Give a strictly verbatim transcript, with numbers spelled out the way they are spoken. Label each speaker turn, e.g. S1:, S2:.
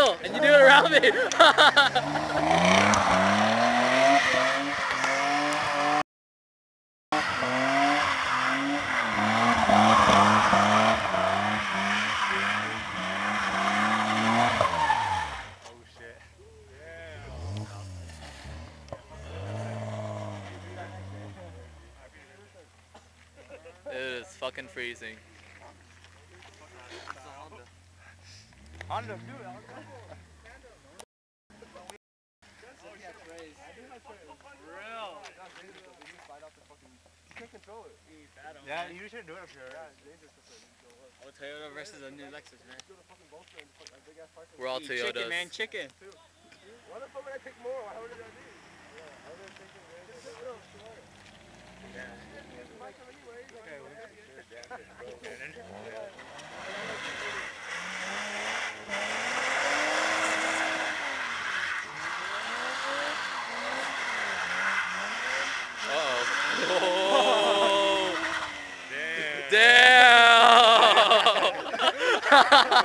S1: middle, and you do it around me. It is fucking freezing.
S2: Honda, do it. Yeah, you should do it up here.
S3: Oh, Toyota versus a new Lexus, man.
S1: We're all
S3: Eat
S1: Toyotas.
S3: chicken, man, chicken.
S2: Why the fuck would I pick more? How would I do?
S1: Uh-oh. Oh.
S2: Damn.
S1: Damn!